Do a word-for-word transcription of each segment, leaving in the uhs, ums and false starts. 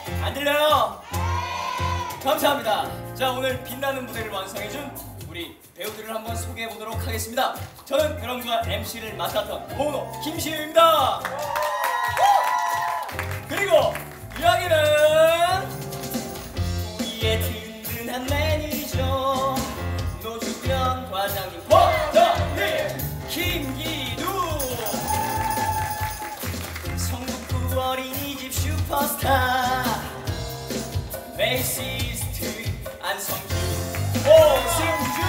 안 들려요? 감사합니다. 자, 오늘 빛나는 무대를 완성해준 우리 배우들을 한번 소개해보도록 하겠습니다. 저는 여러분과 엠시를 맡았던 보노 김시우입니다. 그리고 여기는 우리의 든든한 매니저 노주변 과장님 허덕님 김기두 성북구 어린이집 슈퍼스타 베이시스트 안성준 오승준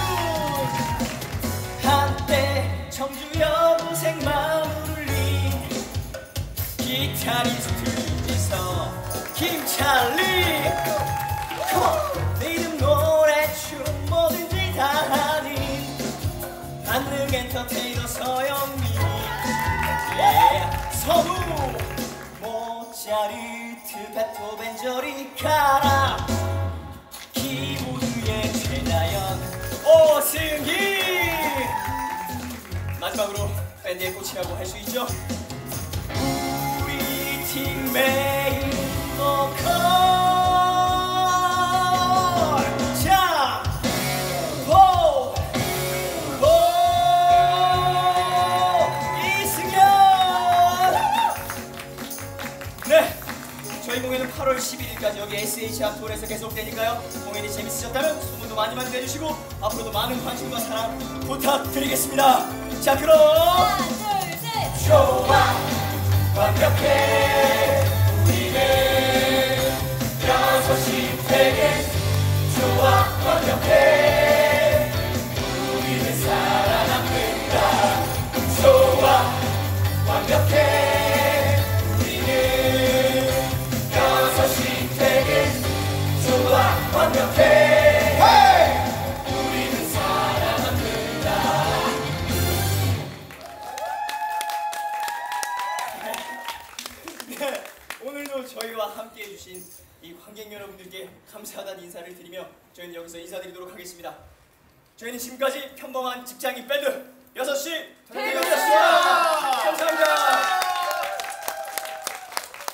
한때 청주 여고생 마음을 울린 기타리스트 이석 김찰리 내 이름 노래 춤 뭐든지 다 하는 만능 엔터테이너 서영민 yeah. 선우 모차르트 베토벤 저리 가라 키보드의 최나연 오승희 마지막으로 밴드의 꽃이라고 할 수 있죠. 우리 팀 메인 보컬 자 보, 보 이승현. 네, 저희 공연은 팔월 십일일까지 여기 에스에이치 아트홀에서 계속되니까요. 공연이 재밌으셨다면 소문도 많이 많이 내주시고 앞으로도 많은 관심과 사랑 부탁드리겠습니다. 자, 그럼 하나, 둘, 셋. 좋아 완벽해 우리는 여섯시 되게 좋아 완벽해 우리는 살아남는다. 좋아 완벽해 우리는 여섯시 되게 좋아 완벽해 우리는 살아남는다. 네, 오늘도 저희와 함께 해주신 이 관객 여러분들께 감사하다는 인사를 드리며 저희는 여기서 인사드리도록 하겠습니다. 저희는 지금까지 평범한 직장인 밴드 여섯 시 밴드였습니다. 감사합니다.